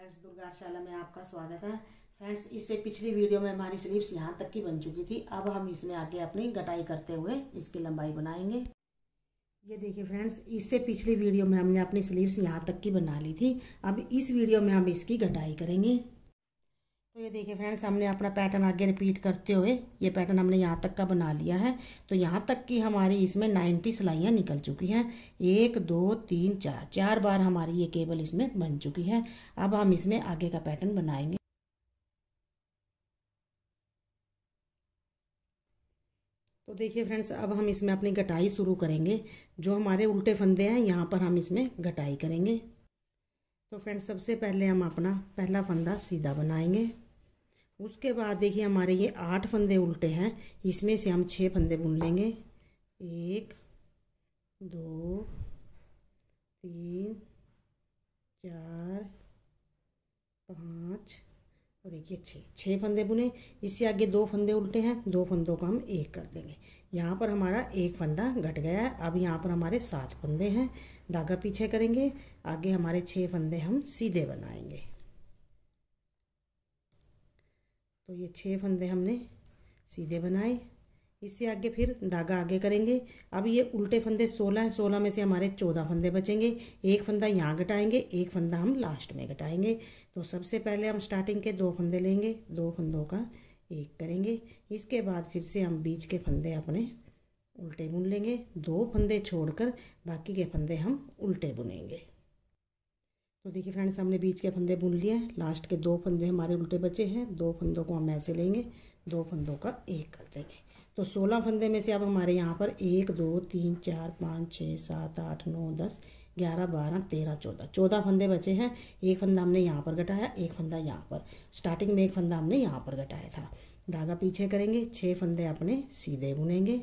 Friends, दुर्गाशाला में आपका स्वागत है। फ्रेंड्स, इससे पिछली वीडियो में हमारी स्लीव्स यहाँ तक की बन चुकी थी। अब हम इसमें आगे अपनी गटाई करते हुए इसकी लंबाई बनाएंगे। ये देखिए फ्रेंड्स, इससे पिछली वीडियो में हमने अपनी स्लीव्स यहाँ तक की बना ली थी। अब इस वीडियो में हम इसकी गटाई करेंगे। तो ये देखिए फ्रेंड्स, हमने अपना पैटर्न आगे रिपीट करते हुए ये पैटर्न हमने यहाँ तक का बना लिया है। तो यहाँ तक की हमारी इसमें 90 सिलाइयाँ निकल चुकी हैं। 1 2 3 4 4 बार हमारी ये केबल इसमें बन चुकी है। अब हम इसमें आगे का पैटर्न बनाएंगे। तो देखिए फ्रेंड्स, अब हम इसमें अपनी गटाई शुरू करेंगे। जो हमारे उल्टे फंदे हैं यहाँ पर हम इसमें गटाई करेंगे। तो फ्रेंड्स, सबसे पहले हम अपना पहला फंदा सीधा बनाएंगे। उसके बाद देखिए हमारे ये 8 फंदे उल्टे हैं, इसमें से हम 6 फंदे बुन लेंगे। 1 2 3 4 5 और देखिए 6 फंदे बुने। इससे आगे 2 फंदे उल्टे हैं, 2 फंदों का हम 1 कर देंगे। यहाँ पर हमारा 1 फंदा घट गया है। अब यहाँ पर हमारे 7 फंदे हैं, धागा पीछे करेंगे। आगे हमारे 6 फंदे हम सीधे बनाएंगे। तो ये 6 फंदे हमने सीधे बनाए। इससे आगे फिर धागा आगे करेंगे। अब ये उल्टे फंदे 16 हैं, 16 में से हमारे 14 फंदे बचेंगे। 1 फंदा यहाँ घटाएंगे, 1 फंदा हम लास्ट में घटाएंगे। तो सबसे पहले हम स्टार्टिंग के 2 फंदे लेंगे, 2 फंदों का 1 करेंगे। इसके बाद फिर से हम बीच के फंदे अपने उल्टे बुन लेंगे। 2 फंदे छोड़कर बाकी के फंदे हम उल्टे बुनेंगे। तो देखिए फ्रेंड्स, हमने बीच के फंदे बुन लिए हैं। लास्ट के 2 फंदे हमारे उल्टे बचे हैं। 2 फंदों को हम ऐसे लेंगे, 2 फंदों का 1 कर देंगे। तो 16 फंदे में से अब हमारे यहाँ पर 1 2 3 4 5 6 7 8 9 10 11 12 13 14 फंदे बचे हैं। 1 फंदा हमने यहाँ पर घटाया, 1 फंदा यहाँ पर। स्टार्टिंग में 1 फंदा हमने यहाँ पर घटाया था। धागा पीछे करेंगे, 6 फंदे अपने सीधे बुनेंगे।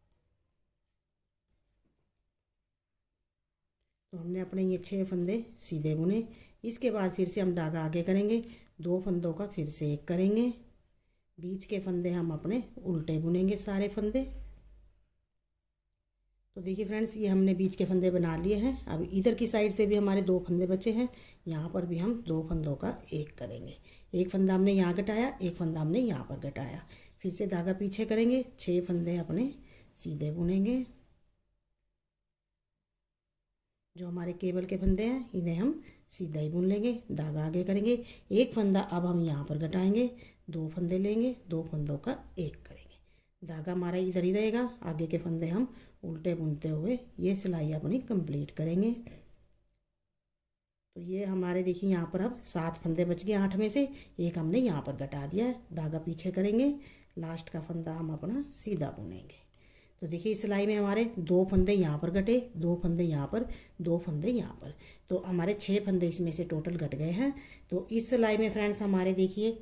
तो हमने अपने ये 6 फंदे सीधे बुने। इसके बाद फिर से हम धागा आगे करेंगे, 2 फंदों का फिर से 1 करेंगे। बीच के फंदे हम अपने उल्टे बुनेंगे, सारे फंदे। तो देखिए फ्रेंड्स, ये हमने बीच के फंदे बना लिए हैं। अब इधर की साइड से भी हमारे 2 फंदे बचे हैं। यहाँ पर भी हम 2 फंदों का 1 करेंगे। 1 फंदा हमने यहाँ घटाया, 1 फंदा हमने यहाँ पर घटाया। फिर से धागा पीछे करेंगे, 6 फंदे अपने सीधे बुनेंगे। जो हमारे केबल के फंदे हैं इन्हें हम सीधा ही बुन लेंगे। धागा आगे करेंगे, 1 फंदा अब हम यहाँ पर घटाएंगे। 2 फंदे लेंगे, 2 फंदों का 1 करेंगे। धागा हमारा इधर ही रहेगा। आगे के फंदे हम उल्टे बुनते हुए ये सिलाई अपनी कंप्लीट करेंगे। तो ये हमारे देखिए यहाँ पर अब 7 फंदे बच गए। 8 में से 1 हमने यहाँ पर घटा दिया है। धागा पीछे करेंगे, लास्ट का फंदा हम अपना सीधा बुनेंगे। तो देखिए इस सिलाई में हमारे 2 फंदे यहाँ पर घटे, 2 फंदे यहाँ पर, 2 फंदे यहाँ पर। तो हमारे 6 फंदे इसमें से टोटल घट गए हैं। तो इस सिलाई में फ्रेंड्स हमारे देखिए,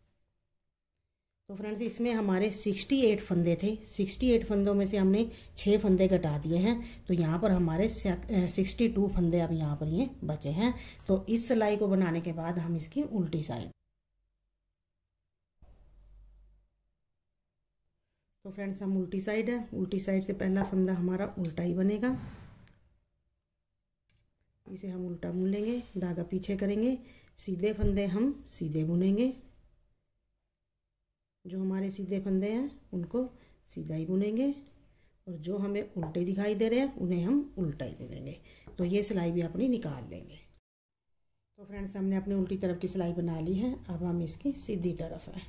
तो फ्रेंड्स इसमें हमारे 68 फंदे थे। 68 फंदों में से हमने 6 फंदे घटा दिए हैं। तो यहाँ पर हमारे 62 फंदे अब यहाँ पर ये बचे हैं। तो इस सिलाई को बनाने के बाद हम इसकी उल्टी साइड, तो फ्रेंड्स हम उल्टी साइड है, उल्टी साइड से पहला फंदा हमारा उल्टा ही बनेगा। इसे हम उल्टा बुन लेंगे, धागा पीछे करेंगे। सीधे फंदे हम सीधे बुनेंगे। जो हमारे सीधे फंदे हैं उनको सीधा ही बुनेंगे, और जो हमें उल्टे दिखाई दे रहे हैं उन्हें हम उल्टा ही बुनेंगे। तो ये सिलाई भी अपनी निकाल लेंगे। तो फ्रेंड्स, हमने अपनी उल्टी तरफ की सिलाई बना ली है। अब हम इसकी सीधी तरफ है।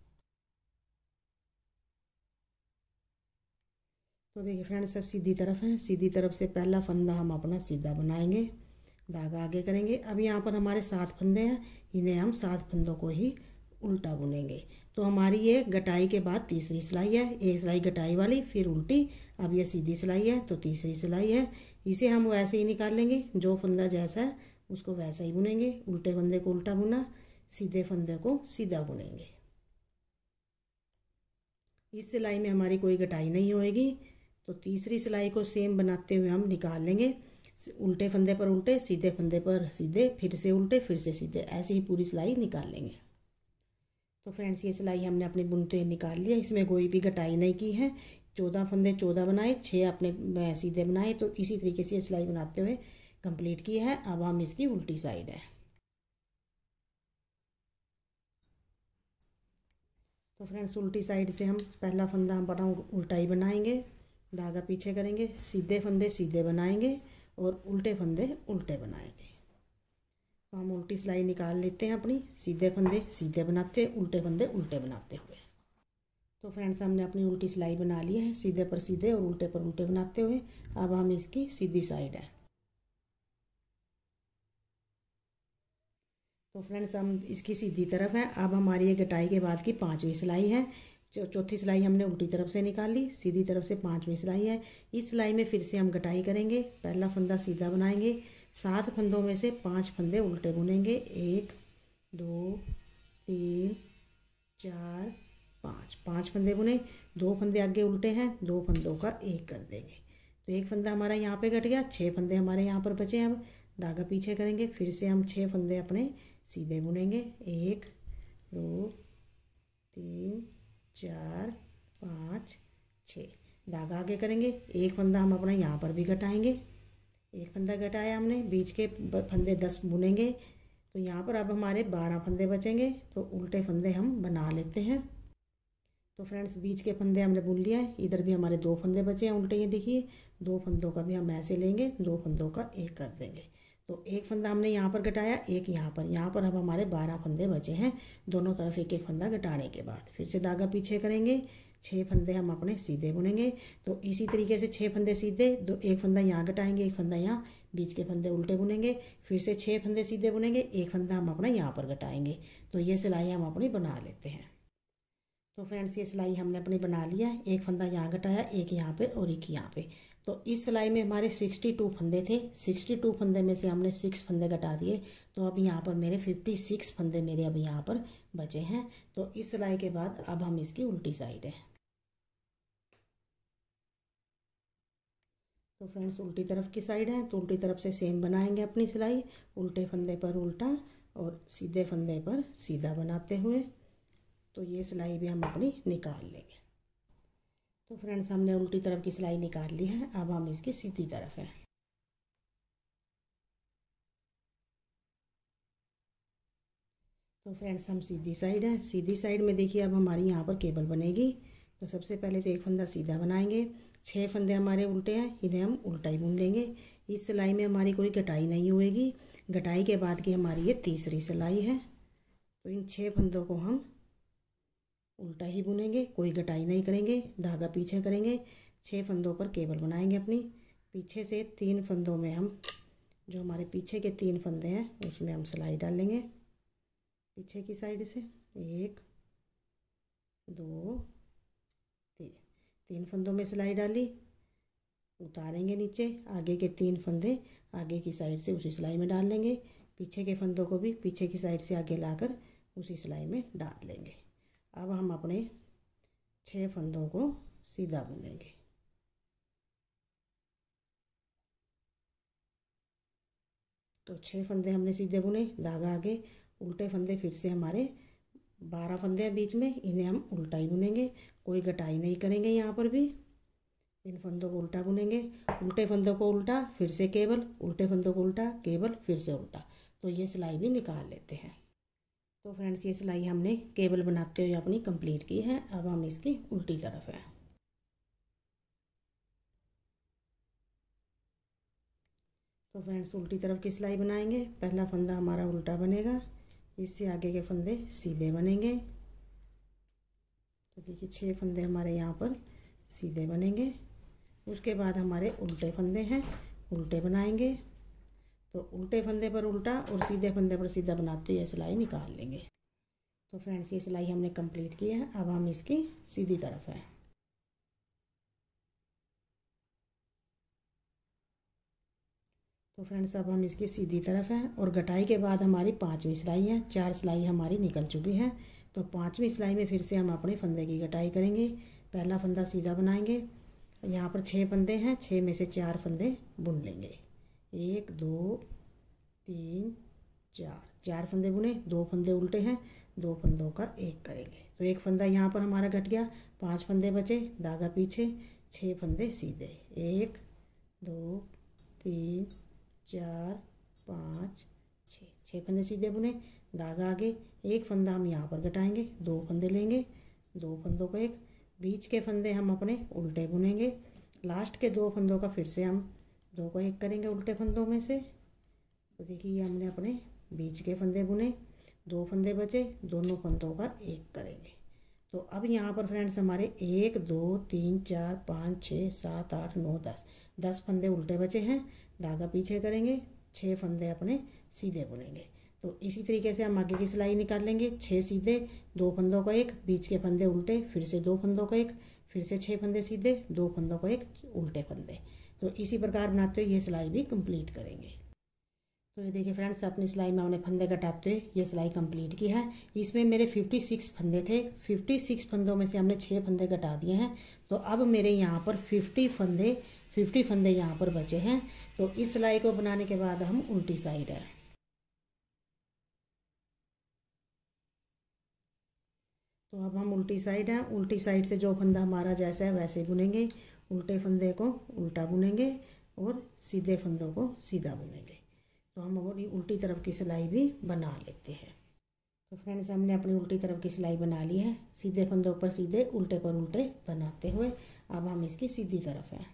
तो देखिए फ्रेंड्स, सब सीधी तरफ है। सीधी तरफ से पहला फंदा हम अपना सीधा बनाएंगे, धागा आगे करेंगे। अब यहाँ पर हमारे 7 फंदे हैं, इन्हें हम 7 फंदों को ही उल्टा बुनेंगे। तो हमारी ये गटाई के बाद तीसरी सिलाई है। एक सिलाई गटाई वाली, फिर उल्टी। अब ये सीधी सिलाई है, तो तीसरी सिलाई है। इसे हम वैसे ही निकाल लेंगे। जो फंदा जैसा है उसको वैसा ही बुनेंगे। उल्टे फंदे को उल्टा बुना, सीधे फंदे को सीधा बुनेंगे। इस सिलाई में हमारी कोई गटाई नहीं होएगी। तो तीसरी सिलाई को सेम बनाते हुए हम निकाल लेंगे। उल्टे फंदे पर उल्टे, सीधे फंदे पर सीधे, फिर से उल्टे, फिर से सीधे, ऐसे ही पूरी सिलाई निकाल लेंगे। तो फ्रेंड्स, ये सिलाई हमने अपने बुनते हुए निकाल लिया। इसमें कोई भी कटाई नहीं की है। 14 फंदे 14 बनाए, 6 अपने सीधे बनाए। तो इसी तरीके से सिलाई बनाते हुए कंप्लीट की है। अब हम इसकी उल्टी साइड है। तो फ्रेंड्स उल्टी साइड से हम पहला फंदा हम बना उल्टा ही बनाएंगे, धागा पीछे करेंगे, सीधे फंदे सीधे बनाएंगे और उल्टे फंदे उल्टे बनाएंगे। तो हम उल्टी सिलाई निकाल लेते हैं अपनी, सीधे फंदे सीधे बनाते, उल्टे फंदे उल्टे बनाते हुए। तो फ्रेंड्स हमने अपनी उल्टी सिलाई बना ली है, सीधे पर सीधे और उल्टे पर उल्टे बनाते हुए। अब हम इसकी सीधी साइड है। तो फ्रेंड्स हम इसकी सीधी तरफ है। अब हमारी ये कटाई के बाद की 5वीं सिलाई है। चौथी सिलाई हमने उल्टी तरफ से निकाली, सीधी तरफ से 5वीं सिलाई है। इस सिलाई में फिर से हम कटाई करेंगे, पहला फंदा सीधा बनाएंगे, 7 फंदों में से 5 फंदे उल्टे बुनेंगे। 1 2 3 4 5 फंदे बुने, 2 फंदे आगे उल्टे हैं, 2 फंदों का एक कर देंगे। तो एक फंदा हमारा यहाँ पे कट गया, 6 फंदे हमारे यहाँ पर बचे। अब धागा पीछे करेंगे, फिर से हम 6 फंदे अपने सीधे बुनेंगे। 1 2 3 4 5 6, धागा आगे करेंगे। एक फंदा हम अपना यहाँ पर भी घटाएंगे, एक फंदा घटाया हमने, बीच के फंदे 10 बुनेंगे। तो यहाँ पर अब हमारे 12 फंदे बचेंगे। तो उल्टे फंदे हम बना लेते हैं। तो फ्रेंड्स बीच के फंदे हमने बुन लिया है, इधर भी हमारे 2 फंदे बचे हैं उल्टे, ये देखिए 2 फंदों का भी हम ऐसे लेंगे, 2 फंदों का एक कर देंगे। तो एक फंदा हमने यहाँ पर घटाया, एक यहाँ पर अब हमारे 12 फंदे बचे हैं। दोनों तरफ एक एक फंदा घटाने के बाद फिर से धागा पीछे करेंगे, 6 फंदे हम अपने सीधे बुनेंगे। तो इसी तरीके से 6 फंदे सीधे, एक फंदा यहाँ घटाएंगे, एक फंदा यहाँ, बीच के फंदे उल्टे बुनेंगे, फिर से 6 फंदे सीधे बुनेंगे, एक फंदा हम अपना यहाँ पर घटाएंगे। तो ये सिलाई हम अपनी बना लेते हैं। तो फ्रेंड्स ये सिलाई हमने अपनी बना लिया है। एक फंदा यहाँ घटाया, एक यहाँ पे और एक यहाँ पे। तो इस सिलाई में हमारे 62 फंदे थे, 62 फंदे में से हमने 6 फंदे घटा दिए। तो अब यहाँ पर मेरे 56 फंदे मेरे अब यहाँ पर बचे हैं। तो इस सिलाई के बाद अब हम इसकी उल्टी साइड है। तो फ्रेंड्स उल्टी तरफ की साइड है, तो उल्टी तरफ से सेम बनाएंगे अपनी सिलाई, उल्टे फंदे पर उल्टा और सीधे फंदे पर सीधा बनाते हुए। तो ये सिलाई भी हम अपनी निकाल लेंगे। तो फ्रेंड्स हमने उल्टी तरफ की सिलाई निकाल ली है। अब हम इसकी सीधी तरफ है। तो फ्रेंड्स हम सीधी साइड है, सीधी साइड में देखिए अब हमारी यहाँ पर केबल बनेगी। तो सबसे पहले तो एक फंदा सीधा बनाएंगे, 6 फंदे हमारे उल्टे हैं, इन्हें हम उल्टा ही बुन लेंगे। इस सिलाई में हमारी कोई कटाई नहीं होएगी। कटाई के बाद की हमारी ये तीसरी सिलाई है। तो इन 6 फंदों को हम उल्टा ही बुनेंगे, कोई कटाई नहीं करेंगे, धागा पीछे करेंगे, 6 फंदों पर केबल बनाएंगे अपनी। पीछे से 3 फंदों में हम, जो हमारे पीछे के 3 फंदे हैं उसमें हम सिलाई डालेंगे पीछे की साइड से। 1 2 3 फंदों में सिलाई डाली, उतारेंगे नीचे, आगे के 3 फंदे आगे की साइड से उसी सिलाई में डाल लेंगे, पीछे के फंदों को भी पीछे की साइड से आगे लाकर उसी सिलाई में डाल लेंगे। अब हम अपने 6 फंदों को सीधा बुनेंगे। तो 6 फंदे हमने सीधे बुने, धागा आगे, उल्टे फंदे फिर से हमारे 12 फंदे हैं बीच में, इन्हें हम उल्टा ही बुनेंगे, कोई कटाई नहीं करेंगे। यहाँ पर भी इन फंदों को उल्टा बुनेंगे, उल्टे फंदों को उल्टा, फिर से केबल, उल्टे फंदों को उल्टा, केबल, फिर से उल्टा। तो ये सिलाई भी निकाल लेते हैं। तो फ्रेंड्स ये सिलाई हमने केबल बनाते हुए अपनी कंप्लीट की है। अब हम इसकी उल्टी तरफ है। तो फ्रेंड्स उल्टी तरफ की सिलाई बनाएंगे, पहला फंदा हमारा उल्टा बनेगा, इससे आगे के फंदे सीधे बनेंगे। तो देखिए 6 फंदे हमारे यहाँ पर सीधे बनेंगे। उसके बाद हमारे उल्टे फंदे हैं, उल्टे बनाएंगे। तो उल्टे फंदे पर उल्टा और सीधे फंदे पर सीधा बनाते हुए सिलाई निकाल लेंगे। तो फ्रेंड्स ये सिलाई हमने कंप्लीट की है। अब हम इसकी सीधी तरफ है। तो फ्रेंड्स अब हम इसकी सीधी तरफ है और कटाई के बाद हमारी 5वीं सिलाई है, 4 सिलाई हमारी निकल चुकी है। तो 5वीं सिलाई में फिर से हम अपने फंदे की कटाई करेंगे, पहला फंदा सीधा बनाएंगे, यहाँ पर 6 फंदे हैं, 6 में से 4 फंदे बुन लेंगे। 1 2 3 4 फंदे बुने, 2 फंदे उल्टे हैं, 2 फंदों का एक करेंगे। तो एक फंदा यहाँ पर हमारा घट गया, 5 फंदे बचे, धागा पीछे, 6 फंदे सीधे। 1 2 3 4 5 6 फंदे सीधे बुने, धागा आगे, एक फंदा हम यहाँ पर घटाएंगे, 2 फंदे लेंगे, दो फंदों को एक, बीच के फंदे हम अपने उल्टे बुनेंगे, लास्ट के दो फंदों का फिर से हम दो को एक करेंगे उल्टे फंदों में से। तो देखिए हमने अपने बीच के फंदे बुने, दो फंदे बचे, दोनों फंदों का एक करेंगे। तो अब यहाँ पर फ्रेंड्स हमारे 1 2 3 4 5 6 7 8 9 10 फंदे उल्टे बचे हैं, धागा पीछे करेंगे, 6 फंदे अपने सीधे बुनेंगे। तो इसी तरीके से हम आगे की सिलाई निकाल लेंगे। 6 सीधे, दो फंदों का एक, बीच के फंदे उल्टे, फिर से दो फंदों का एक, फिर से 6 फंदे सीधे, दो फंदों का एक, उल्टे फंदे। तो इसी प्रकार बनाते हुए ये सिलाई भी कंप्लीट करेंगे। तो ये देखिए फ्रेंड्स, अपनी सिलाई में हमने फंदे घटाते हुए ये सिलाई कंप्लीट की है। इसमें मेरे 56 फंदे थे, 56 फंदों में से हमने 6 फंदे घटा दिए हैं। तो अब मेरे यहाँ पर 50 फंदे यहाँ पर बचे हैं। तो इस सिलाई को बनाने के बाद हम उल्टी साइड है, तो अब हम उल्टी साइड हैं। उल्टी साइड से जो फंदा हमारा जैसा है वैसे बुनेंगे, उल्टे फंदे को उल्टा बुनेंगे और सीधे फंदों को सीधा बुनेंगे। तो हम अपनी उल्टी तरफ की सिलाई भी बना लेते हैं। तो फ्रेंड्स, हमने अपनी उल्टी तरफ की सिलाई बना ली है, सीधे फंदों पर सीधे, उल्टे पर उल्टे बनाते हुए। अब हम इसकी सीधी तरफ हैं।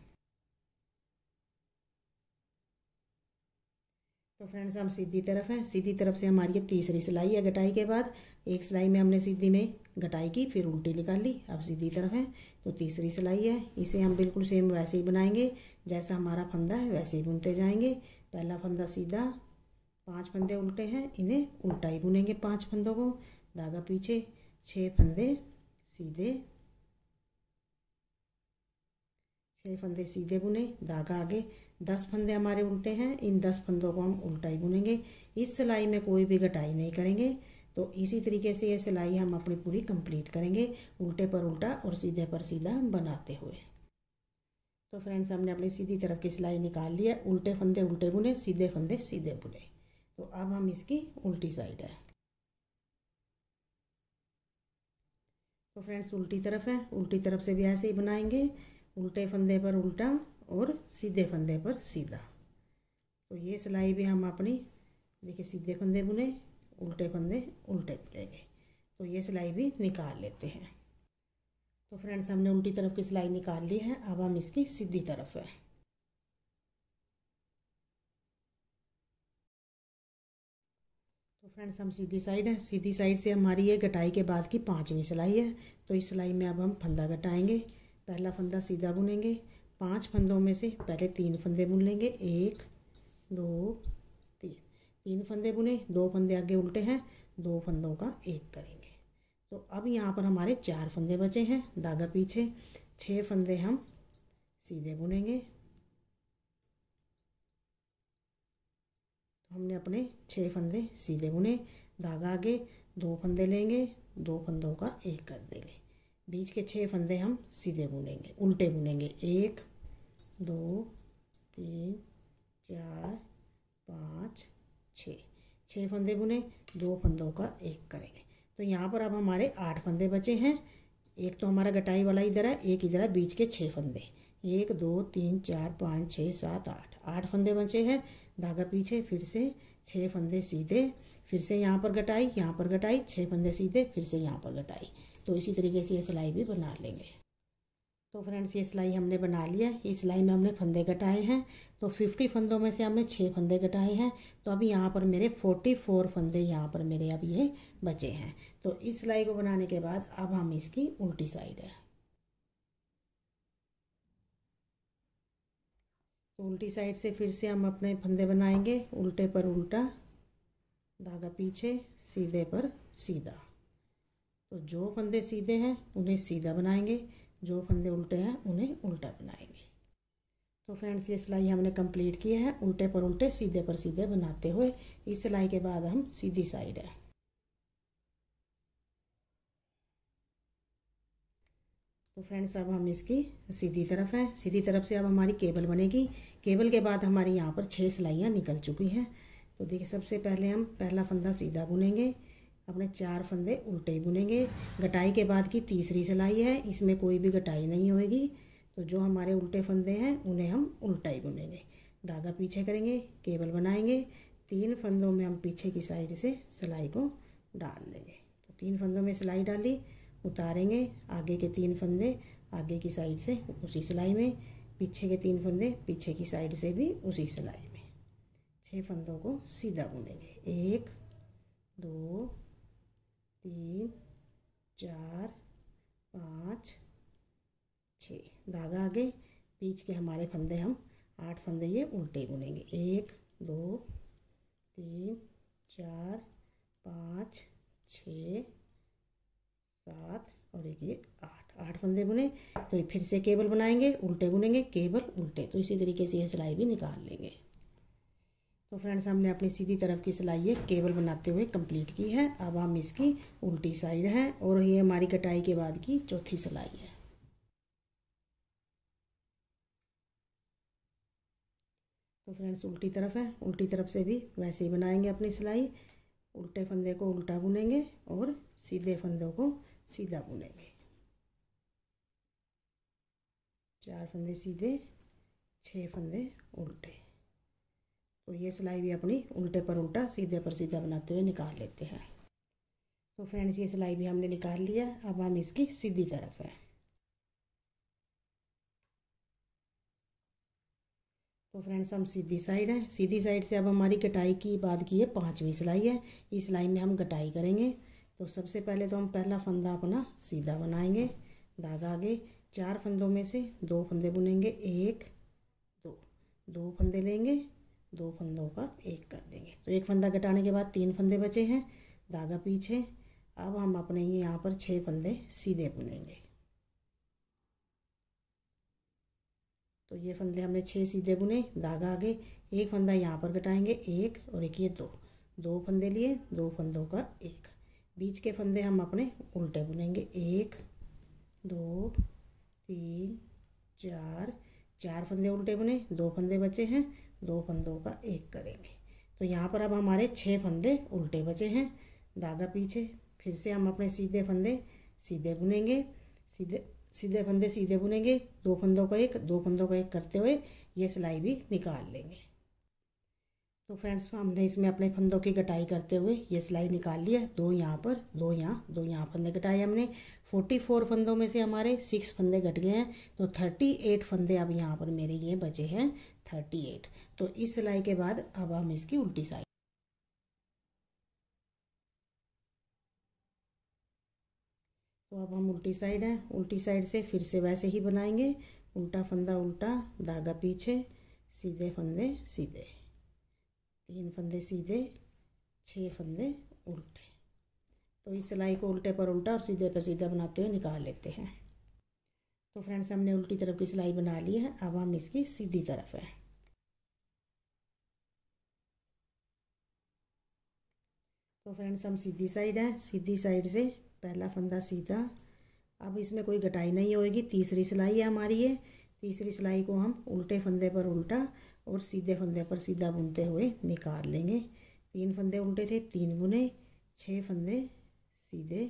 तो फ्रेंड्स, हम सीधी तरफ हैं। सीधी तरफ से हमारी ये तीसरी सिलाई है घटाई के बाद। एक सिलाई में हमने सीधी में घटाई की, फिर उल्टी निकाल ली, अब सीधी तरफ है। तो तीसरी सिलाई है, इसे हम बिल्कुल सेम वैसे ही बनाएंगे जैसा हमारा फंदा है, वैसे ही बुनते जाएंगे। पहला फंदा सीधा, 5 फंदे उल्टे हैं, इन्हें उल्टा ही बुनेंगे 5 फंदों को, धागा पीछे, 6 फंदे सीधे, 6 फंदे सीधे बुने, धागा आगे। 10 फंदे हमारे उल्टे हैं, इन 10 फंदों को हम उल्टा ही बुनेंगे। इस सिलाई में कोई भी घटाई नहीं करेंगे। तो इसी तरीके से ये सिलाई हम अपनी पूरी कंप्लीट करेंगे, उल्टे पर उल्टा और सीधे पर सीधा बनाते हुए। तो फ्रेंड्स, हमने अपनी सीधी तरफ की सिलाई निकाल ली है। उल्टे फंदे उल्टे बुने, सीधे फंदे सीधे बुने। तो अब हम इसकी उल्टी साइड है। तो फ्रेंड्स, उल्टी तरफ है, उल्टी तरफ से भी ऐसे ही बनाएंगे, उल्टे फंदे पर उल्टा और सीधे फंदे पर सीधा। तो ये सिलाई भी हम अपनी देखिए सीधे फंदे बुने, उल्टे फंदे उल्टे बुनेंगे। तो ये सिलाई भी निकाल लेते हैं। तो फ्रेंड्स, हमने उल्टी तरफ की सिलाई निकाल ली है। अब हम इसकी सीधी तरफ है। तो फ्रेंड्स, हम सीधी साइड है। सीधी साइड से हमारी ये घटाई के बाद की 5वीं सिलाई है। तो इस सिलाई में अब हम फंदा घटाएंगे। पहला फंदा सीधा बुनेंगे, 5 फंदों में से पहले 3 फंदे बुन लेंगे, 1 2 3 फंदे बुने, 2 फंदे आगे उल्टे हैं, 2 फंदों का एक करेंगे। तो अब यहाँ पर हमारे 4 फंदे बचे हैं, धागा पीछे, 6 फंदे हम सीधे बुनेंगे। तो हमने अपने 6 फंदे सीधे बुने, धागा आगे, 2 फंदे लेंगे, 2 फंदों का एक कर देंगे। बीच के 6 फंदे हम सीधे बुनेंगे, उल्टे बुनेंगे, 1 2 3 4 5 6 फंदे बुने, 2 फंदों का एक करेंगे। तो यहाँ पर अब हमारे 8 फंदे बचे हैं। एक तो हमारा घटाई वाला इधर है, एक इधर है, बीच के 6 फंदे, 1 2 3 4 5 6 7 8 फंदे बचे हैं, धागा पीछे, फिर से 6 फंदे सीधे, फिर से यहाँ पर घटाई, यहाँ पर घटाई, 6 फंदे सीधे, फिर से यहाँ पर घटाई। तो इसी तरीके से ये सिलाई भी बना लेंगे। तो फ्रेंड्स, ये सिलाई हमने बना लिया। इस सिलाई में हमने फंदे घटाए हैं। तो 50 फंदों में से हमने 6 फंदे घटाए हैं। तो अभी यहाँ पर मेरे 44 फंदे यहाँ पर मेरे अब ये बचे हैं। तो इस सिलाई को बनाने के बाद अब हम इसकी उल्टी साइड है। तो उल्टी साइड से फिर से हम अपने फंदे बनाएंगे, उल्टे पर उल्टा, धागा पीछे, सीधे पर सीधा। तो जो फंदे सीधे हैं उन्हें सीधा बनाएंगे, जो फंदे उल्टे हैं उन्हें उल्टा बनाएंगे। तो फ्रेंड्स, ये सिलाई हमने कंप्लीट की है, उल्टे पर उल्टे सीधे पर सीधे बनाते हुए। इस सिलाई के बाद हम सीधी साइड है। तो फ्रेंड्स, अब हम इसकी सीधी तरफ है। सीधी तरफ से अब हमारी केबल बनेगी। केबल के बाद हमारी यहाँ पर 6 सिलाइयाँ निकल चुकी हैं। तो देखिए, सबसे पहले हम पहला फंदा सीधा बुनेंगे, अपने 4 फंदे उल्टे ही बुनेंगे। घटाई के बाद की तीसरी सिलाई है, इसमें कोई भी घटाई नहीं होगी। तो जो हमारे उल्टे फंदे हैं उन्हें हम उल्टा ही बुनेंगे, धागा पीछे करेंगे, केबल बनाएंगे। 3 फंदों में हम पीछे की साइड से सिलाई को डाल लेंगे। तो 3 फंदों में सिलाई डाली उतारेंगे, आगे के 3 फंदे आगे की साइड से उसी सिलाई में, पीछे के 3 फंदे पीछे की साइड से भी उसी सिलाई में। 6 फंदों को सीधा बुनेंगे। 1 2 3 4 5 6, धागा आगे, बीच के हमारे फंदे हम 8 फंदे ये उल्टे बुनेंगे। 1 2 3 4 5 6 7 और एक ये 8 फंदे बुने। तो फिर से केबल बनाएंगे, उल्टे बुनेंगे, केबल उल्टे। तो इसी तरीके से ये सिलाई भी निकाल लेंगे। तो फ्रेंड्स, हमने अपनी सीधी तरफ की सिलाई ये केबल बनाते हुए कंप्लीट की है। अब हम इसकी उल्टी साइड है और ये हमारी कटाई के बाद की चौथी सिलाई है। तो फ्रेंड्स, उल्टी तरफ है, उल्टी तरफ से भी वैसे ही बनाएंगे अपनी सिलाई। उल्टे फंदे को उल्टा बुनेंगे और सीधे फंदों को सीधा बुनेंगे। 4 फंदे सीधे, 6 फंदे उल्टे। तो ये सिलाई भी अपनी उल्टे पर उल्टा सीधे पर सीधा बनाते हुए निकाल लेते हैं। तो फ्रेंड्स, ये सिलाई भी हमने निकाल लिया। अब हम इसकी सीधी तरफ है। तो फ्रेंड्स, हम सीधी साइड है, सीधी साइड से अब हमारी कटाई की बाद की ये 5वीं सिलाई है। इस सिलाई में हम कटाई करेंगे। तो सबसे पहले तो हम पहला फंदा अपना सीधा बनाएंगे, धागा आगे, 4 फंदों में से 2 फंदे बुनेंगे। 1 2, 2 फंदे लेंगे, 2 फंदों का 1 कर देंगे। तो 1 फंदा घटाने के बाद 3 फंदे बचे हैं, धागा पीछे। अब हम अपने यहाँ पर 6 फंदे सीधे बुनेंगे। तो ये फंदे हमने 6 सीधे बुने, धागा आगे, 1 फंदा यहाँ पर घटाएंगे, 1 और एक ये 2 फंदे लिए, 2 फंदों का 1। बीच के फंदे हम अपने उल्टे बुनेंगे। 1 2 3 4 फंदे उल्टे बुने, 2 फंदे बचे हैं, 2 फंदों का 1 करेंगे। तो यहाँ पर अब हमारे 6 फंदे उल्टे बचे हैं, धागा पीछे। फिर से हम अपने सीधे फंदे सीधे बुनेंगे, सीधे फंदे सीधे बुनेंगे, 2 फंदों का 1, 2 फंदों का 1 करते हुए ये सिलाई भी निकाल लेंगे। तो फ्रेंड्स, हमने इसमें अपने फंदों की कटाई करते हुए ये सिलाई निकाल ली है। 2 यहाँ पर, 2 यहाँ, 2 यहाँ फंदे कटाए हमने। 44 फंदों में से हमारे 6 फंदे घट गए हैं। तो 38 फंदे अब यहाँ पर मेरे ये बचे हैं, 38। तो इस सिलाई के बाद अब हम इसकी उल्टी साइड। तो अब हम उल्टी साइड है, उल्टी साइड से फिर से वैसे ही बनाएंगे। उल्टा फंदा उल्टा, धागा पीछे, सीधे फंदे सीधे, 3 फंदे सीधे, 6 फंदे उल्टे। तो इस सिलाई को उल्टे पर उल्टा और सीधे पर सीधा बनाते हुए निकाल लेते हैं। तो फ्रेंड्स, हमने उल्टी तरफ की सिलाई बना ली है। अब हम इसकी सीधी तरफ है। तो फ्रेंड्स, हम सीधी साइड है, सीधी साइड से पहला फंदा सीधा। अब इसमें कोई घटाई नहीं होगी, तीसरी सिलाई है हमारी ये। तीसरी सिलाई को हम उल्टे फंदे पर उल्टा और सीधे फंदे पर सीधा बुनते हुए निकाल लेंगे। 3 फंदे उल्टे थे, 3 बुने, 6 फंदे सीधे,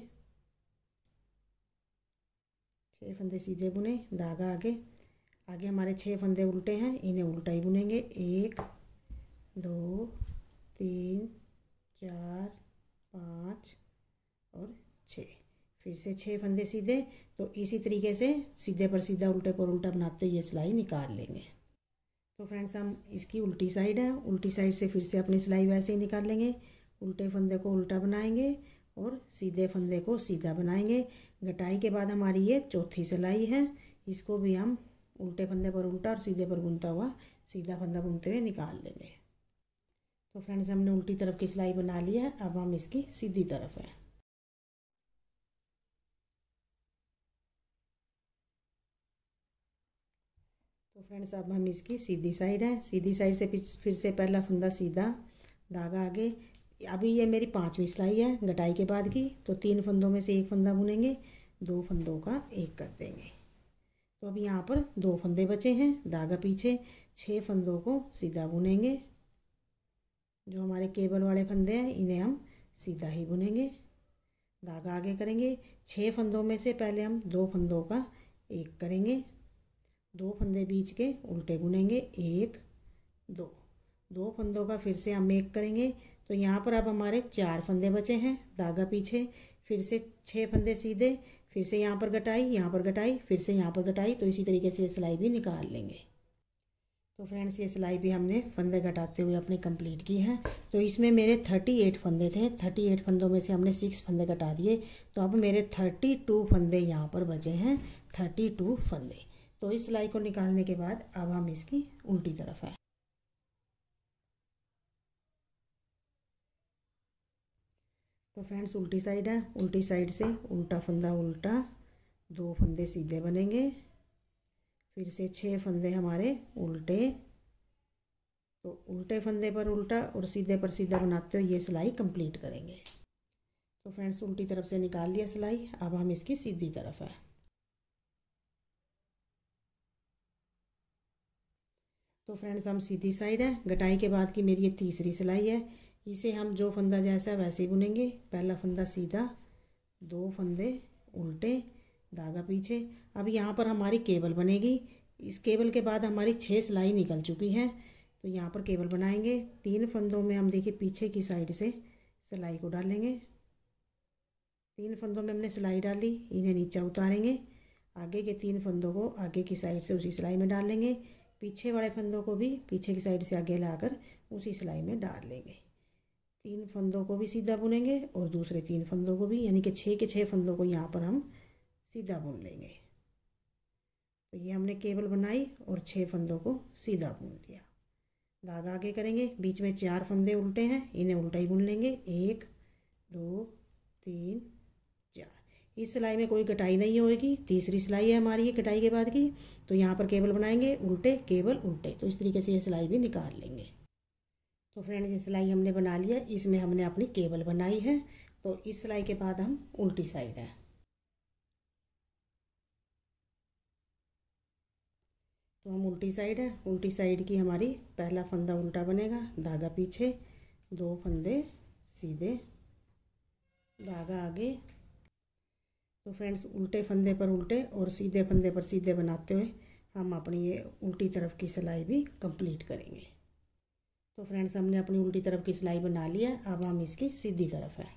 6 फंदे सीधे बुने, धागा आगे, आगे हमारे 6 फंदे उल्टे हैं, इन्हें उल्टा ही बुनेंगे। 1 2 3 4 5 और 6। फिर से 6 फंदे सीधे। तो इसी तरीके से सीधे पर सीधा उल्टे पर उल्टा बनाते हुए ये सिलाई निकाल लेंगे। तो फ्रेंड्स, हम इसकी उल्टी साइड है, उल्टी साइड से फिर से अपनी सिलाई वैसे ही निकाल लेंगे। उल्टे फंदे को उल्टा बनाएंगे और सीधे फंदे को सीधा बनाएंगे। घटाई के बाद हमारी ये चौथी सिलाई है। इसको भी हम उल्टे फंदे पर उल्टा और सीधे पर बुनता हुआ सीधा फंदा बुनते हुए निकाल लेंगे। तो फ्रेंड्स, हमने उल्टी तरफ की सिलाई बना ली है। अब हम इसकी सीधी तरफ है। तो फ्रेंड्स, अब हम इसकी सीधी साइड है, सीधी साइड से फिर से पहला फंदा सीधा, धागा आगे। अभी ये मेरी 5वीं सिलाई है घटाई के बाद की। तो 3 फंदों में से 1 फंदा बुनेंगे, 2 फंदों का 1 कर देंगे। तो अब यहाँ पर 2 फंदे बचे हैं, धागा पीछे, 6 फंदों को सीधा बुनेंगे। जो हमारे केबल वाले फंदे हैं इन्हें हम सीधा ही बुनेंगे, धागा आगे करेंगे। 6 फंदों में से पहले हम 2 फंदों का 1 करेंगे, 2 फंदे बीच के उल्टे बुनेंगे। 1 2, 2 फंदों का फिर से हम 1 करेंगे। तो यहाँ पर अब हमारे 4 फंदे बचे हैं, धागा पीछे, फिर से 6 फंदे सीधे, फिर से यहाँ पर घटाई, यहाँ पर घटाई, फिर से यहाँ पर घटाई। तो इसी तरीके से ये सिलाई भी निकाल लेंगे। तो फ्रेंड्स ये सिलाई भी हमने फंदे घटाते हुए अपने कंप्लीट की है। तो इसमें मेरे 38 फंदे थे, 38 फंदों में से हमने 6 फंदे घटा दिए। तो अब मेरे 32 फंदे यहाँ पर बचे हैं, 32 फंदे। तो इस सिलाई को निकालने के बाद अब हम इसकी उल्टी तरफ है। तो फ्रेंड्स उल्टी साइड है, उल्टी साइड से उल्टा फंदा उल्टा, 2 फंदे सीधे बनेंगे, फिर से 6 फंदे हमारे उल्टे। तो उल्टे फंदे पर उल्टा और सीधे पर सीधा बनाते हुए ये सिलाई कंप्लीट करेंगे। तो फ्रेंड्स उल्टी तरफ से निकाल लिया सिलाई, अब हम इसकी सीधी तरफ है। तो फ्रेंड्स हम सीधी साइड है, घटाई के बाद की मेरी ये तीसरी सिलाई है। इसे हम जो फंदा जैसा वैसे ही बुनेंगे। पहला फंदा सीधा, 2 फंदे उल्टे, धागा पीछे। अब यहाँ पर हमारी केबल बनेगी। इस केबल के बाद हमारी 6 सिलाई निकल चुकी है। तो यहाँ पर केबल बनाएंगे। 3 फंदों में हम देखिए पीछे की साइड से सिलाई को डालेंगे। 3 फंदों में हमने सिलाई डाली, इन्हें नीचे उतारेंगे। आगे के 3 फंदों को आगे की साइड से उसी सिलाई में डाल लेंगे। पीछे वाले फंदों को भी पीछे की साइड से आगे लाकर उसी सिलाई में डाल लेंगे। 3 फंदों को भी सीधा बुनेंगे और दूसरे 3 फंदों को भी, यानी कि 6 के 6 फंदों को यहाँ पर हम सीधा बुन लेंगे। तो ये हमने केबल बनाई और 6 फंदों को सीधा बुन लिया। धागा आगे करेंगे, बीच में 4 फंदे उल्टे हैं, इन्हें उल्टा ही बुन लेंगे। 1 2 3 4। इस सिलाई में कोई कटाई नहीं होगी, तीसरी सिलाई है हमारी ये कटाई के बाद की। तो यहाँ पर केबल बनाएंगे, उल्टे केबल उल्टे। तो इस तरीके से ये सिलाई भी निकाल लेंगे। तो फ्रेंड ये सिलाई हमने बना लिया, इसमें हमने अपनी केबल बनाई है। तो इस सिलाई के बाद हम उल्टी साइड है। तो हम उल्टी साइड है, उल्टी साइड की हमारी पहला फंदा उल्टा बनेगा, धागा पीछे, 2 फंदे सीधे, धागा आगे। तो फ्रेंड्स उल्टे फंदे पर उल्टे और सीधे फंदे पर सीधे बनाते हुए हम अपनी ये उल्टी तरफ की सिलाई भी कंप्लीट करेंगे। तो फ्रेंड्स हमने अपनी उल्टी तरफ की सिलाई बना लिया, अब हम इसकी सीधी तरफ है।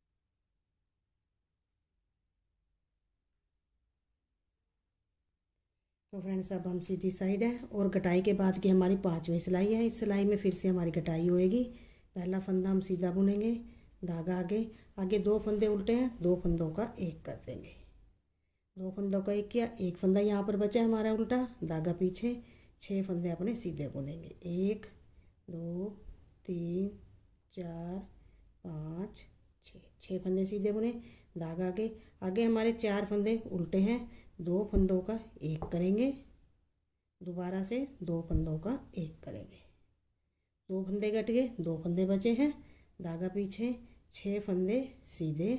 तो फ्रेंड्स अब हम सीधी साइड है और कटाई के बाद की हमारी 5वीं सिलाई है। इस सिलाई में फिर से हमारी कटाई होएगी। पहला फंदा हम सीधा बुनेंगे, धागा आगे, आगे 2 फंदे उल्टे हैं, 2 फंदों का 1 कर देंगे। 2 फंदों का 1 किया, 1 फंदा यहाँ पर बचा है हमारा उल्टा, धागा पीछे, 6 फंदे अपने सीधे बुनेंगे। 1 2 3 4 5 6 फंदे सीधे बुने, धागा आगे, आगे हमारे 4 फंदे उल्टे हैं, 2 फंदों का 1 करेंगे, दोबारा से 2 फंदों का 1 करेंगे। 2 फंदे कट गए, 2 फंदे बचे हैं, धागा पीछे, 6 फंदे सीधे।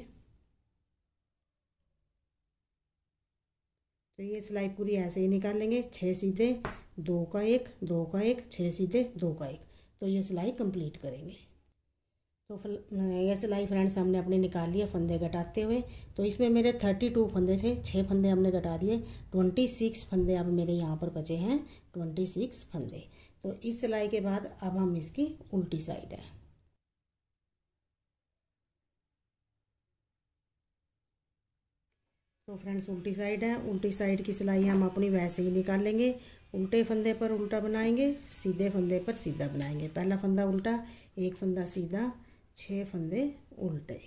तो ये सिलाई पूरी ऐसे ही निकाल लेंगे, 6 सीधे, 2 का 1, 2 का 1, 6 सीधे, 2 का 1। तो ये सिलाई कंप्लीट करेंगे। तो ये सिलाई फ्रेंड्स हमने अपने निकाल लिया फंदे घटाते हुए। तो इसमें मेरे 32 फंदे थे, 6 फंदे हमने घटा दिए, 26 फंदे अब मेरे यहाँ पर बचे हैं, 26 फंदे। तो इस सिलाई के बाद अब हम इसकी उल्टी साइड है। तो फ्रेंड्स उल्टी साइड है, उल्टी साइड की सिलाई हम अपनी वैसे ही निकाल लेंगे। उल्टे फंदे पर उल्टा बनाएंगे, सीधे फंदे पर सीधा बनाएंगे। पहला फंदा उल्टा, 1 फंदा सीधा, 6 फंदे उल्टे,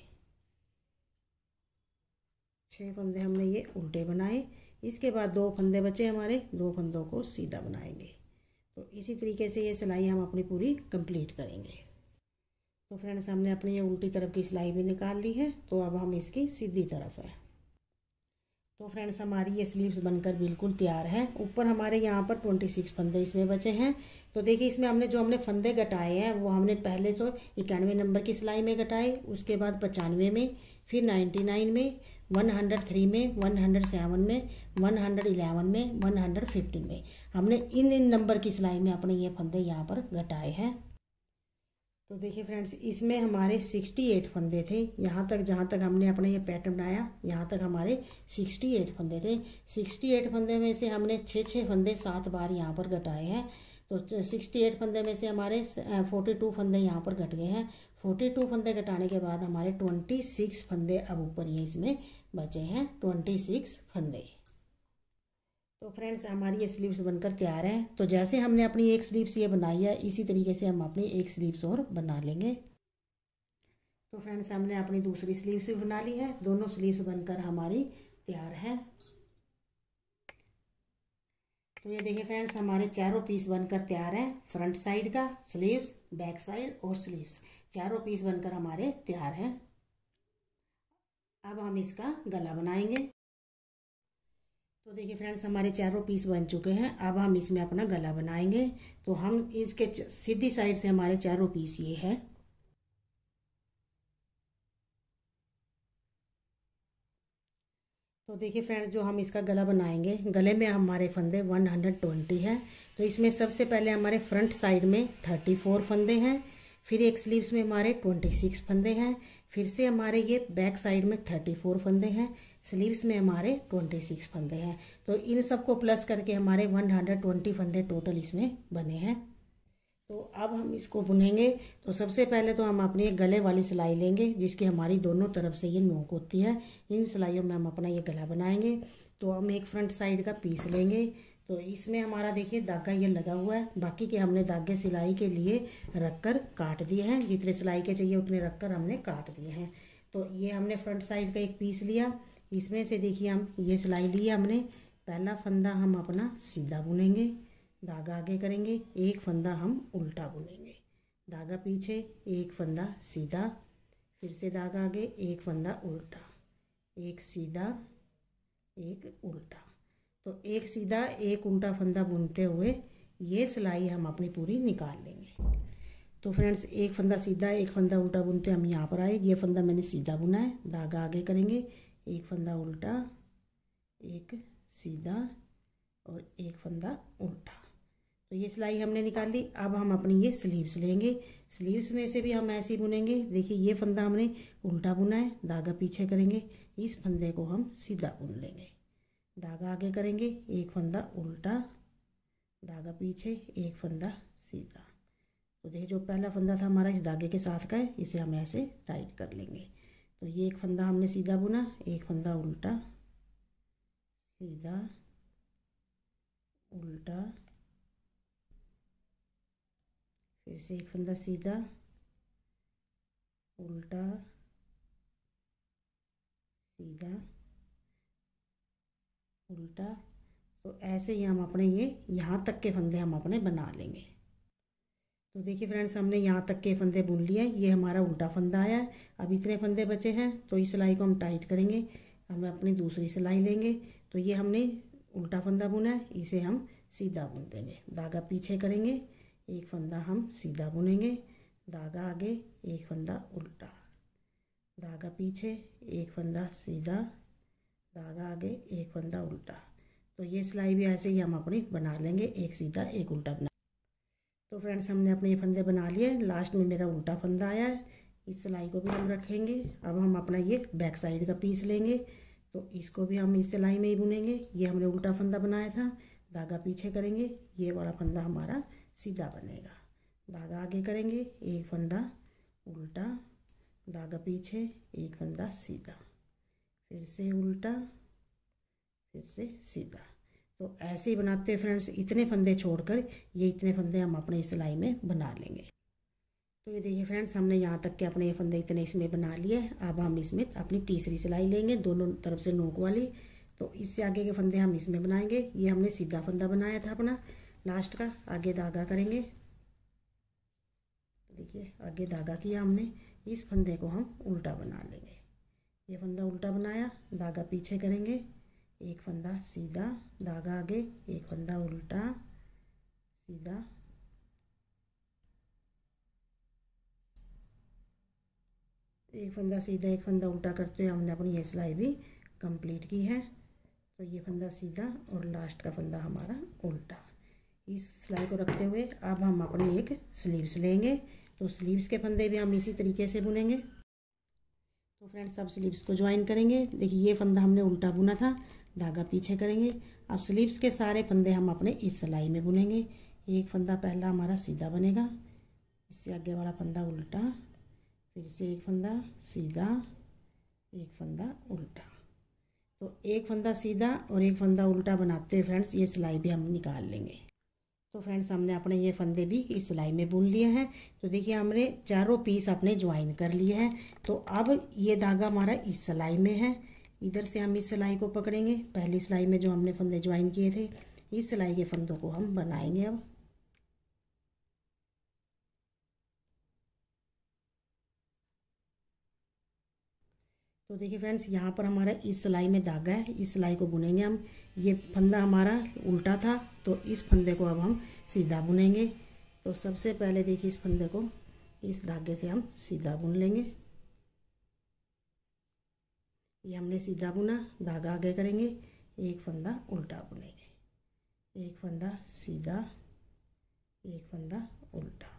6 फंदे हमने ये उल्टे बनाए। इसके बाद 2 फंदे बचे हमारे, 2 फंदों को सीधा बनाएंगे। तो इसी तरीके से ये सिलाई हम अपनी पूरी कंप्लीट करेंगे। तो फ्रेंड्स हमने अपनी ये उल्टी तरफ की सिलाई भी निकाल ली है। तो अब हम इसकी सीधी तरफ है। तो फ्रेंड्स हमारी ये स्लीव्स बनकर बिल्कुल तैयार है। ऊपर हमारे यहाँ पर 26 फंदे इसमें बचे हैं। तो देखिए इसमें हमने फंदे घटाए हैं वो हमने पहले 91 नंबर की सिलाई में घटाए, उसके बाद 95 में, फिर 99 में, 103 में, 107 में, 111 में, 115 में हमने इन नंबर की सिलाई में अपने ये फंदे यहाँ पर घटाए हैं। तो देखिए फ्रेंड्स इसमें हमारे 68 फंदे थे। यहाँ तक जहाँ तक हमने अपना ये पैटर्न बनाया, यहाँ तक हमारे 68 फंदे थे। 68 फंदे में से हमने 6 फंदे 7 बार यहाँ पर घटाए हैं। तो 68 फंदे में से हमारे 42 फंदे यहाँ पर घट गए हैं। 42 फंदे घटाने के बाद हमारे 26 फंदे अब ऊपर ये इसमें बचे हैं, 26 फंदे। तो फ्रेंड्स हमारी ये स्लीव्स बनकर तैयार है। तो जैसे हमने अपनी एक स्लीव्स ये बनाई है, इसी तरीके से हम अपनी एक स्लीव्स और बना लेंगे। तो फ्रेंड्स हमने अपनी दूसरी स्लीव्स भी बना ली है। दोनों स्लीव्स बनकर हमारी तैयार है। तो ये देखिए फ्रेंड्स हमारे चारों पीस बनकर तैयार हैं। फ्रंट साइड का स्लीव्स, बैक साइड और स्लीव्स, चारों पीस बनकर हमारे तैयार हैं। अब हम इसका गला बनाएंगे। तो देखिए फ्रेंड्स हमारे चारों पीस बन चुके हैं। अब हम इसमें अपना गला बनाएंगे। तो हम इसके सीधी साइड से हमारे चारों पीस ये है। तो देखिए फ्रेंड्स जो हम इसका गला बनाएंगे, गले में हमारे फंदे 120 हैं। तो इसमें सबसे पहले हमारे फ्रंट साइड में 34 फंदे हैं, फिर एक स्लीव्स में हमारे 26 फंदे हैं, फिर से हमारे ये बैक साइड में 34 फंदे हैं, स्लीव्स में हमारे 26 फंदे हैं। तो इन सबको प्लस करके हमारे 120 फंदे टोटल इसमें बने हैं। तो अब हम इसको बुनेंगे। तो सबसे पहले तो हम अपनी गले वाली सिलाई लेंगे, जिसकी हमारी दोनों तरफ से ये नोक होती है। इन सिलाइयों में हम अपना ये गला बनाएंगे। तो हम एक फ्रंट साइड का पीस लेंगे। तो इसमें हमारा देखिए धागा ये लगा हुआ है। बाकी के हमने धागे सिलाई के लिए रखकर काट दिए हैं। जितने सिलाई के चाहिए उतने रखकर हमने काट दिए हैं। तो ये हमने फ्रंट साइड का एक पीस लिया। इसमें से देखिए हम ये सिलाई ली है हमने। पहला फंदा हम अपना सीधा बुनेंगे, धागा आगे करेंगे, एक फंदा हम उल्टा बुनेंगे, धागा पीछे, एक फंदा सीधा, फिर से धागा आगे, एक फंदा उल्टा, एक सीधा, एक उल्टा। तो एक सीधा एक उल्टा फंदा बुनते हुए ये सिलाई हम अपनी पूरी निकाल लेंगे। तो फ्रेंड्स एक फंदा सीधा एक फंदा उल्टा बुनते हम यहाँ पर आए। ये फंदा मैंने सीधा बुना है, धागा आगे करेंगे, एक फंदा उल्टा, एक सीधा और एक फंदा उल्टा। तो ये सिलाई हमने निकाल ली। अब हम अपनी ये स्लीव्स लेंगे। स्लीव्स में से भी हम ऐसे ही बुनेंगे। देखिए ये फंदा हमने उल्टा बुना है, धागा पीछे करेंगे, इस फंदे को हम सीधा बुन लेंगे, धागा आगे करेंगे, एक फंदा उल्टा, धागा पीछे, एक फंदा सीधा। तो देखिए जो पहला फंदा था हमारा इस धागे के साथ का है, इसे हम ऐसे टाइट कर लेंगे। तो ये एक फंदा हमने सीधा बुना, एक फंदा उल्टा, सीधा, उल्टा, फिर से एक फंदा सीधा, उल्टा, सीधा, उल्टा। तो ऐसे ही हम अपने ये यहाँ तक के फंदे हम अपने बना लेंगे। तो देखिए फ्रेंड्स हमने यहाँ तक के फंदे बुन लिए। ये हमारा उल्टा फंदा आया है। अब इतने फंदे बचे हैं। तो इस सिलाई को हम टाइट करेंगे। हम अपनी दूसरी सिलाई लेंगे। तो ये हमने उल्टा फंदा बुना है, इसे हम सीधा बुन देंगे, धागा पीछे करेंगे, एक फंदा हम सीधा बुनेंगे, धागा आगे, एक फंदा उल्टा, धागा पीछे, एक फंदा सीधा, धागा आगे, एक फंदा उल्टा। तो ये सिलाई भी ऐसे ही हम अपनी बना लेंगे, एक सीधा एक उल्टा बना। तो फ्रेंड्स हमने अपने ये फंदे बना लिए। लास्ट में मेरा उल्टा फंदा आया है, इस सिलाई को भी हम रखेंगे। अब हम अपना ये बैक साइड का पीस लेंगे। तो इसको भी हम इस सिलाई में ही बुनेंगे। ये हमने उल्टा फंदा बनाया था, धागा पीछे करेंगे, ये वाला फंदा हमारा सीधा बनेगा, धागा आगे करेंगे, एक फंदा उल्टा, धागा पीछे, एक फंदा सीधा, फिर से उल्टा, फिर से सीधा। तो ऐसे ही बनाते हैं फ्रेंड्स। इतने फंदे छोड़कर ये इतने फंदे हम अपने सिलाई में बना लेंगे। तो ये देखिए फ्रेंड्स हमने यहाँ तक के अपने ये फंदे इतने इसमें बना लिए। अब हम इसमें अपनी तीसरी सिलाई लेंगे, दोनों तरफ से नोक वाली। तो इससे आगे के फंदे हम इसमें बनाएंगे। ये हमने सीधा फंदा बनाया था अपना लास्ट का, आगे धागा करेंगे। देखिए आगे धागा किया हमने, इस फंदे को हम उल्टा बना लेंगे। ये फंदा उल्टा बनाया, धागा पीछे करेंगे, एक फंदा सीधा, धागा आगे, एक फंदा उल्टा, सीधा, एक फंदा सीधा एक फंदा उल्टा करते हुए हमने अपनी ये सिलाई भी कंप्लीट की है। तो ये फंदा सीधा और लास्ट का फंदा हमारा उल्टा। इस सिलाई को रखते हुए अब हम अपनी एक स्लीव्स लेंगे। तो स्लीव्स के फंदे भी हम इसी तरीके से बुनेंगे। तो फ्रेंड्स अब स्लीव्स को ज्वाइन करेंगे। देखिए ये फंदा हमने उल्टा बुना था, धागा पीछे करेंगे। अब स्लीव्स के सारे फंदे हम अपने इस सिलाई में बुनेंगे। एक फंदा पहला हमारा सीधा बनेगा, इससे आगे वाला फंदा उल्टा, फिर से एक फंदा सीधा, एक फंदा उल्टा। तो एक फंदा सीधा और एक फंदा उल्टा बनाते हुए फ्रेंड्स ये सिलाई भी हम निकाल लेंगे। तो फ्रेंड्स हमने अपने ये फंदे भी इस सिलाई में बुन लिए हैं। तो देखिए हमने चारों पीस अपने ज्वाइन कर लिए हैं। तो अब ये धागा हमारा इस सिलाई में है, इधर से हम इस सिलाई को पकड़ेंगे, पहली सिलाई में जो हमने फंदे ज्वाइन किए थे, इस सिलाई के फंदों को हम बनाएंगे अब। तो देखिए फ्रेंड्स यहाँ पर हमारा इस सिलाई में धागा है, इस सिलाई को बुनेंगे हम। ये फंदा हमारा उल्टा था तो इस फंदे को अब हम सीधा बुनेंगे। तो सबसे पहले देखिए इस फंदे को इस धागे से हम सीधा बुन लेंगे। ये हमने सीधा बुना, धागा आगे करेंगे, एक फंदा उल्टा बुनेंगे, एक फंदा सीधा, एक फंदा उल्टा।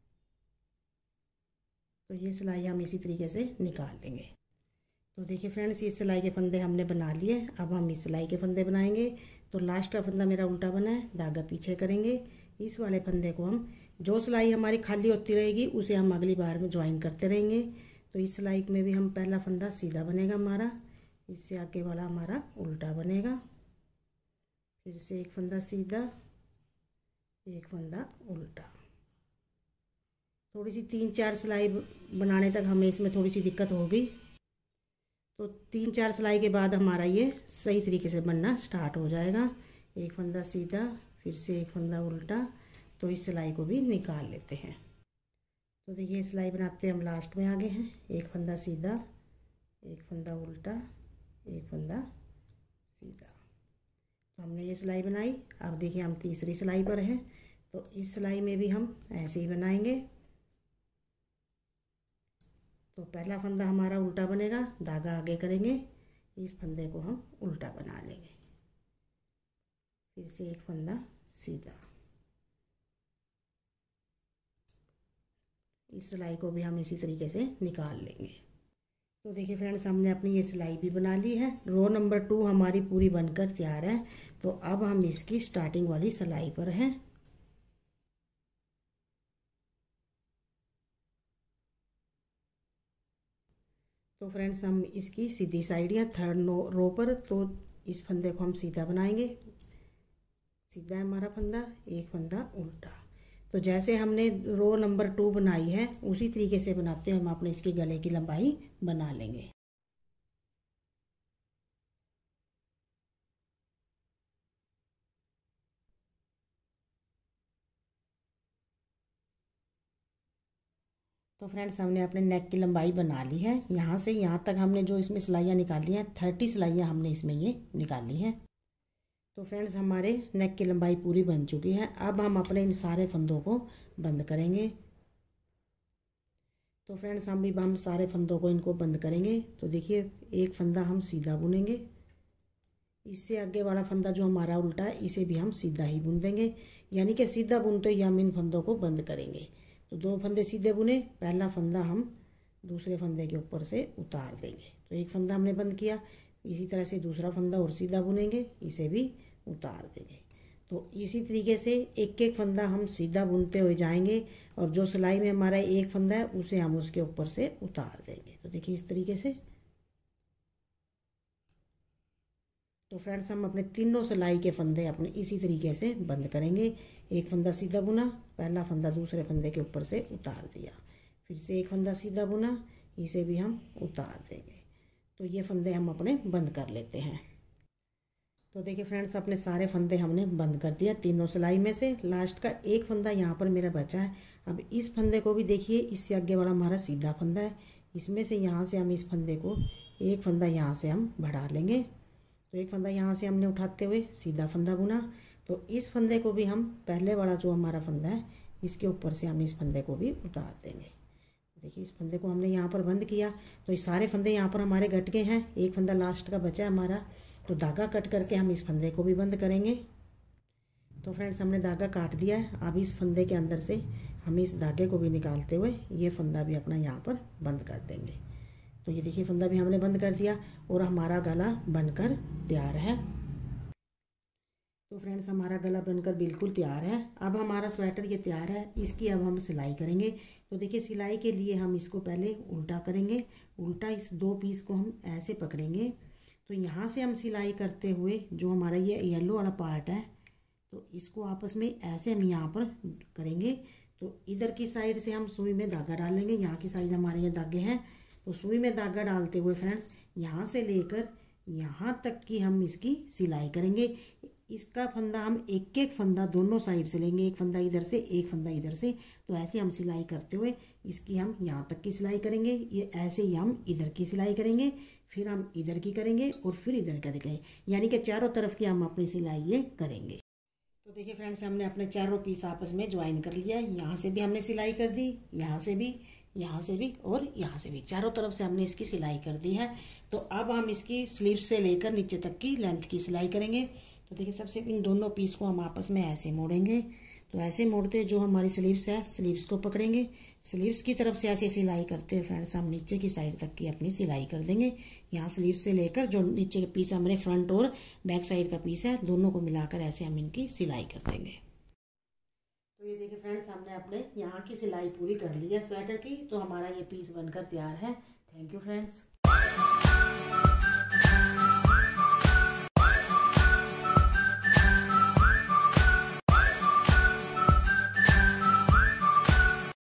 तो ये सिलाई हम इसी तरीके से निकाल लेंगे। तो देखिए फ्रेंड्स इस सिलाई के फंदे हमने बना लिए। अब हम इस सिलाई के फंदे बनाएंगे। तो लास्ट का फंदा मेरा उल्टा बना है, धागा पीछे करेंगे, इस वाले फंदे को हम, जो सिलाई हमारी खाली होती रहेगी उसे हम अगली बार में ज्वाइन करते रहेंगे। तो इस सिलाई में भी हम पहला फंदा सीधा बनेगा हमारा, इससे आगे वाला हमारा उल्टा बनेगा, फिर से एक फंदा सीधा, एक फंदा उल्टा। थोड़ी सी 3-4 सिलाई बनाने तक हमें इसमें थोड़ी सी दिक्कत होगी। तो 3-4 सिलाई के बाद हमारा ये सही तरीके से बनना स्टार्ट हो जाएगा। एक फंदा सीधा, फिर से एक फंदा उल्टा। तो इस सिलाई को भी निकाल लेते हैं। तो देखिए सिलाई बनाते हम लास्ट में आगे हैं। एक फंदा सीधा, एक फंदा उल्टा, एक फंदा सीधा। तो हमने ये सिलाई बनाई। अब देखिए हम तीसरी सिलाई पर हैं। तो इस सिलाई में भी हम ऐसे ही बनाएंगे। तो पहला फंदा हमारा उल्टा बनेगा, धागा आगे करेंगे, इस फंदे को हम उल्टा बना लेंगे, फिर से एक फंदा सीधा। इस सिलाई को भी हम इसी तरीके से निकाल लेंगे। तो देखिए फ्रेंड्स हमने अपनी ये सिलाई भी बना ली है। रो नंबर 2 हमारी पूरी बनकर तैयार है। तो अब हम इसकी स्टार्टिंग वाली सिलाई पर हैं। तो फ्रेंड्स हम इसकी सीधी साइड या थर्ड रो पर, तो इस फंदे को हम सीधा बनाएंगे। सीधा है हमारा फंदा, एक फंदा उल्टा। तो जैसे हमने रो नंबर 2 बनाई है उसी तरीके से बनाते हैं हम अपने इसकी गले की लंबाई बना लेंगे। तो फ्रेंड्स हमने अपने नेक की लंबाई बना ली है। यहाँ से यहाँ तक हमने जो इसमें सिलाइयाँ निकाली हैं 30 सिलाइयाँ हमने इसमें ये निकाली हैं। तो फ्रेंड्स हमारे नेक की लंबाई पूरी बन चुकी है। अब हम अपने इन सारे फंदों को बंद करेंगे। तो फ्रेंड्स हम सारे फंदों को इनको बंद करेंगे। तो देखिए एक फंदा हम सीधा बुनेंगे, इससे आगे वाला फंदा जो हमारा उल्टा है इसे भी हम सीधा ही बुन देंगे, यानी कि सीधा बुनते ही हम इन फंदों को बंद करेंगे। तो 2 फंदे सीधे बुने, पहला फंदा हम दूसरे फंदे के ऊपर से उतार देंगे। तो एक फंदा हमने बंद किया, इसी तरह से दूसरा फंदा और सीधा बुनेंगे, इसे भी उतार देंगे। तो इसी तरीके से एक एक फंदा हम सीधा बुनते हुए जाएंगे और जो सिलाई में हमारा एक फंदा है उसे हम उसके ऊपर से उतार देंगे। तो देखिए इस तरीके से। तो फ्रेंड्स हम अपने तीनों सिलाई के फंदे अपने इसी तरीके से बंद करेंगे। एक फंदा सीधा बुना, पहला फंदा दूसरे फंदे के ऊपर से उतार दिया, फिर से एक फंदा सीधा बुना, इसे भी हम उतार देंगे। तो ये फंदे हम अपने बंद कर लेते हैं। तो देखिए फ्रेंड्स अपने सारे फंदे हमने बंद कर दिया तीनों सिलाई में से। लास्ट का एक फंदा यहाँ पर मेरा बचा है। अब इस फंदे को भी देखिए, इससे आगे वाला हमारा सीधा फंदा है, इसमें से यहाँ से हम इस फंदे को एक फंदा यहाँ से हम बढ़ा लेंगे। तो एक फंदा यहाँ से हमने उठाते हुए सीधा फंदा बुना। तो इस फंदे को भी हम पहले वाला जो हमारा फंदा है इसके ऊपर से हम इस फंदे को भी उतार देंगे। देखिए इस फंदे को हमने यहाँ पर बंद किया। तो ये सारे फंदे यहाँ पर हमारे कट गए हैं, एक फंदा लास्ट का बचा है हमारा। तो धागा कट करके हम इस फंदे को भी बंद करेंगे। तो फ्रेंड्स हमने धागा काट दिया है। अब इस फंदे के अंदर से हम इस धागे को भी निकालते हुए ये फंदा भी अपना यहाँ पर बंद कर देंगे। तो ये देखिए फंदा भी हमने बंद कर दिया और हमारा गला बनकर तैयार है। तो फ्रेंड्स हमारा गला बनकर बिल्कुल तैयार है। अब हमारा स्वेटर ये तैयार है, इसकी अब हम सिलाई करेंगे। तो देखिए सिलाई के लिए हम इसको पहले उल्टा करेंगे। उल्टा इस 2 पीस को हम ऐसे पकड़ेंगे। तो यहाँ से हम सिलाई करते हुए जो हमारा ये येलो वाला पार्ट है, तो इसको आपस में ऐसे हम यहाँ पर करेंगे। तो इधर की साइड से हम सुई में धागा डालेंगे, यहाँ की साइड हमारे ये धागे हैं। तो सुई में धागा डालते हुए फ्रेंड्स यहाँ से लेकर यहाँ तक की हम इसकी सिलाई करेंगे। इसका फंदा हम एक एक फंदा दोनों साइड से लेंगे, एक फंदा इधर से एक फंदा इधर से। तो ऐसे हम सिलाई करते हुए इसकी हम यहाँ तक की सिलाई करेंगे। ये ऐसे ही हम इधर की सिलाई करेंगे, फिर हम इधर की करेंगे और फिर इधर करेंगे, यानी कि चारों तरफ की हम अपनी सिलाई ये करेंगे। तो देखिए फ्रेंड्स हमने अपने चारों पीस आपस में ज्वाइन कर लिया। यहाँ से भी हमने सिलाई कर दी, यहाँ से भी, यहाँ से भी और यहाँ से भी, चारों तरफ से हमने इसकी सिलाई कर दी है। तो अब हम इसकी स्लीव से लेकर नीचे तक की लेंथ की सिलाई करेंगे। तो देखिए सबसे इन दोनों पीस को हम आपस में ऐसे मोड़ेंगे। तो ऐसे मोड़ते जो हमारी स्लीव्स है, स्लीव्स को पकड़ेंगे, स्लीव्स की तरफ से ऐसे सिलाई करते हुए फ्रेंड्स हम नीचे की साइड तक की अपनी सिलाई कर देंगे। यहाँ स्लीव्स से लेकर जो नीचे के पीस हमारे फ्रंट और बैक साइड का पीस है, दोनों को मिलाकर ऐसे हम इनकी सिलाई कर देंगे। तो ये देखिए फ्रेंड्स हमने अपने यहाँ की सिलाई पूरी कर ली है स्वेटर की। तो हमारा ये पीस बनकर तैयार है। Thank you friends.